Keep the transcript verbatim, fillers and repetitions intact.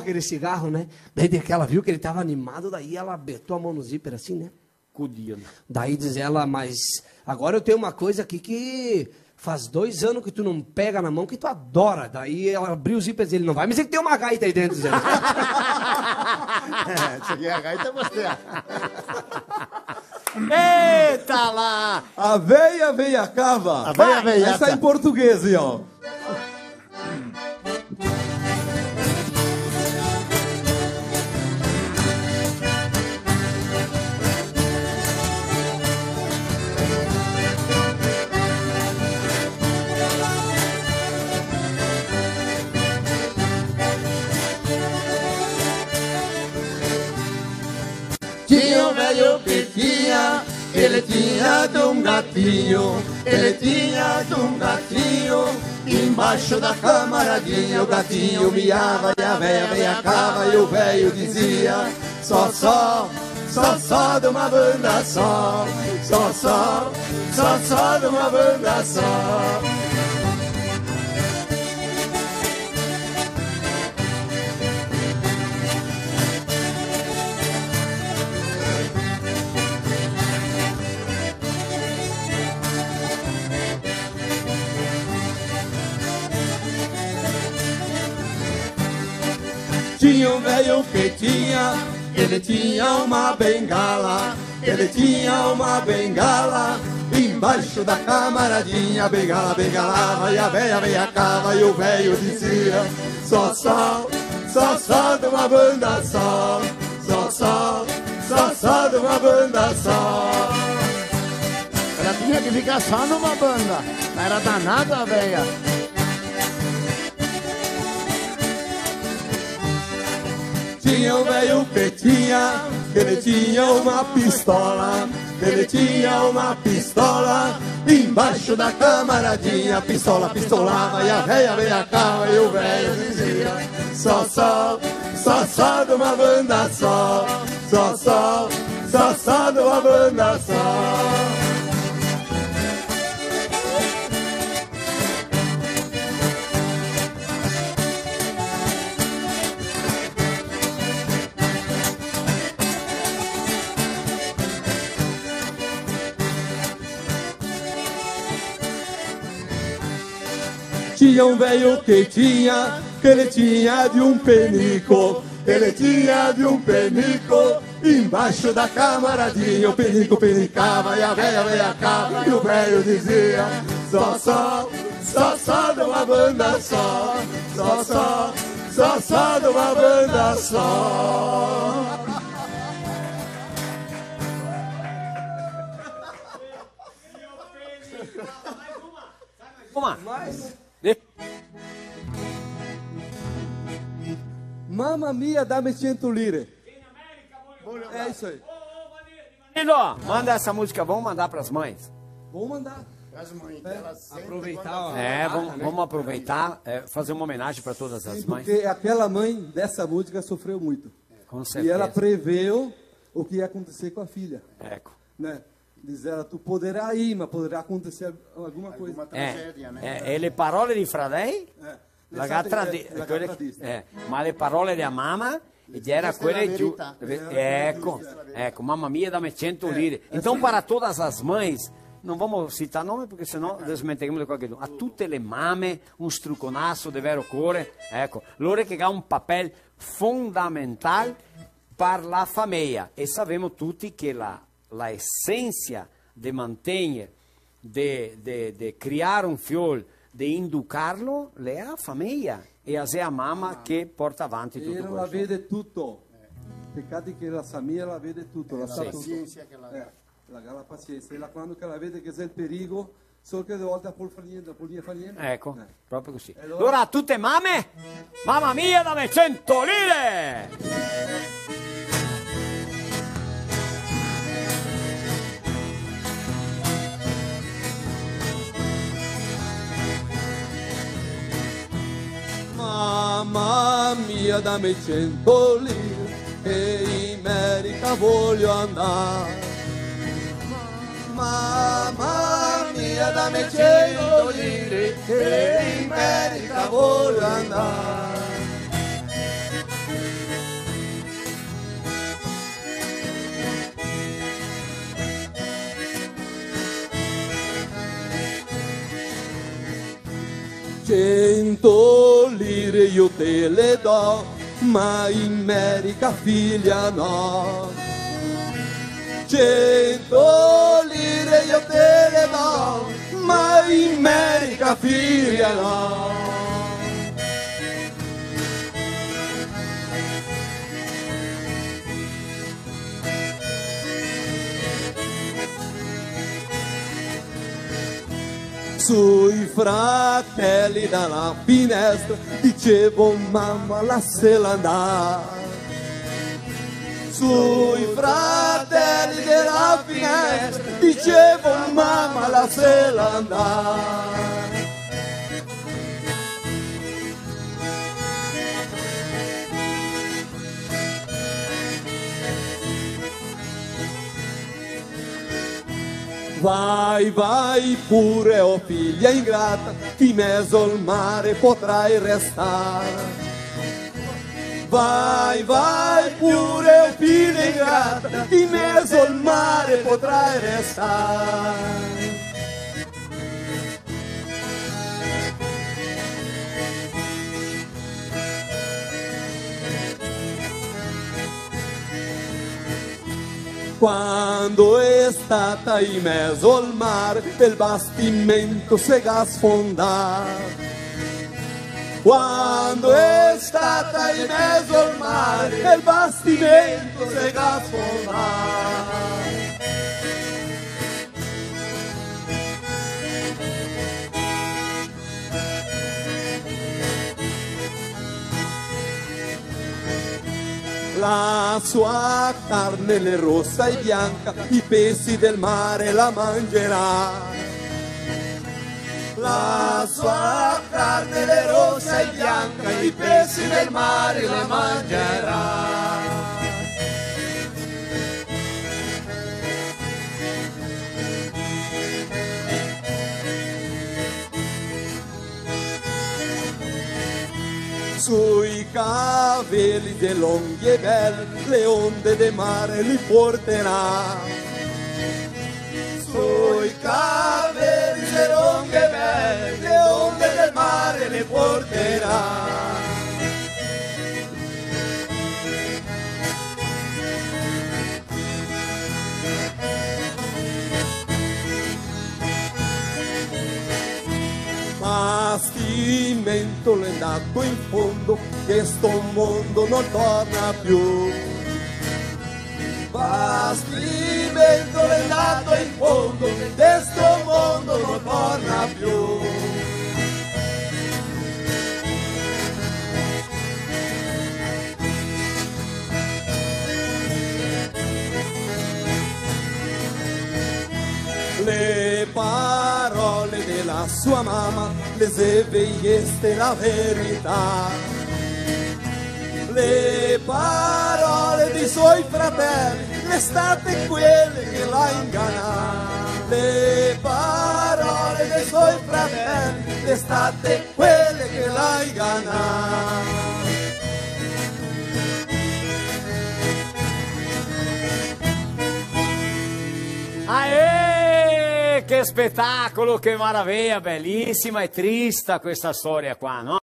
aquele cigarro, né? Daí que ela viu que ele tava animado, daí ela apertou a mão no zíper assim, né? Cudido. Daí diz ela, mas agora eu tenho uma coisa aqui que faz dois anos que tu não pega na mão, que tu adora. Daí ela abriu o zíper e ele não vai, mas ele tem uma gaita aí dentro, diz ela. É, cheguei a gaita você. Eita lá! A veia veia cava. A veia veia. Essa é em português, aí, ó. Tinha um velho que tinha, ele tinha de um gatinho, ele tinha de um gatinho, embaixo da camaradinha o gatinho miava e a véia veiacava e o velho dizia, só, só, só, só de uma banda só, só, só, só, só de uma banda só. Tinha um velho que tinha, ele tinha uma bengala, ele tinha uma bengala, embaixo da camaradinha, a bengala bengalava e a véia veiacava e o velho dizia, só, só, só, só de uma banda só, só, só, só, só de uma banda só. Ela tinha que ficar só numa banda. Era danada a véia. Tinha um velho que tinha, ele tinha uma pistola, ele tinha uma pistola, embaixo da camaradinha, a pistola pistolava e a véia veiacava e o velho dizia, só, só, só, só de uma banda só, só, só, só, só de uma banda só. Tinha um velho que tinha, que ele tinha de um penico, ele tinha de um penico, embaixo da camaradinha, o penico penicava e a véia veiacava e o velho dizia, só, só, só, só de uma banda só, só, só, só, só de uma banda só. Uma. Mas... Mamma mia, dame cento lire. É isso aí. Lindo, manda essa música, vamos mandar pras mães. Vamos mandar. As mães, É, elas sentem aproveitar, quando- ó. É, vamos, né? vamos aproveitar, é, fazer uma homenagem para todas as Sim, mães. porque aquela mãe dessa música sofreu muito. Com E certeza. ela preveu o que ia acontecer com a filha. Ecco. Né? Diz ela, tu poderá ir, mas poderá acontecer alguma coisa. Alguma Eh, tragedia, né? eh, e le parole di Fradei? Eh, La le gatta sate- di- eh, la quelle- gatta di- eh, ma le parole della mamma ed era Questa è la quelle giù. verità. Ecco, ecco, mamma mia, dammi cento lire. Então, para todas as mães, não vamos citar nome perché sennò desmentiremo di qualche. A tutte le mamme, un struconasso di vero cuore, ecco, loro che ha un papel fondamentale per la famiglia. E sappiamo tutti che la, la essenza di mantenere, di, di, di creare un figlio, di educarlo, è la famiglia. E è la mamma che porta avanti tutto Ela la questo. vede tutto. Peccato che la famiglia la vede tutto, la sa La tutto. pazienza che la Eh, la, la pazienza. E la, quando che la vede che c'è il pericolo, solo che delle volte può fare niente, può fare niente. Ecco, Eh. proprio così. allora- Allora a tutte mamme, mamma mia, dammi cento lire! Mamma mia, dammi cento lire, che in America voglio andare. Mamma mia, dammi cento lire, che in America voglio andare. Cento lire io te le do, ma in America figlia no. Cento lire io te le do, ma in America figlia no. Sui fratelli dalla finestra dicevo mamma lasciala andare. Sui fratelli della finestra dicevo mamma lasciala andare. Vai, vai pure, oh figlia ingrata, in mezzo al mare potrai restare. Vai, vai pure, oh figlia ingrata, in mezzo al mare potrai restare. Quando è stata in mezzo al mare, il bastimento si è sfondato. Quando è stata in mezzo al mare, il bastimento si è sfondato. La sua carne è rossa e bianca, i pesci del mare la mangerà. La sua carne è rossa e bianca, i pesci del mare la mangerà. Sui capelli dei lunghi e belli le onde del mare li porterà. Sui capelli dei lunghi e belli le onde del mare li porterà. Bastimento è andato in fondo, che sto mondo non torna più. Bastimento è andato in fondo, che sto mondo non torna più. Le parole della sua mamma, le sveglieste la verità. Le parole dei suoi fratelli, le state quelle che la ingannano. Le parole dei suoi fratelli, le state quelle che la ingannano. Aê! Che spettacolo, che meraviglia, bellissima e trista questa storia qua, no?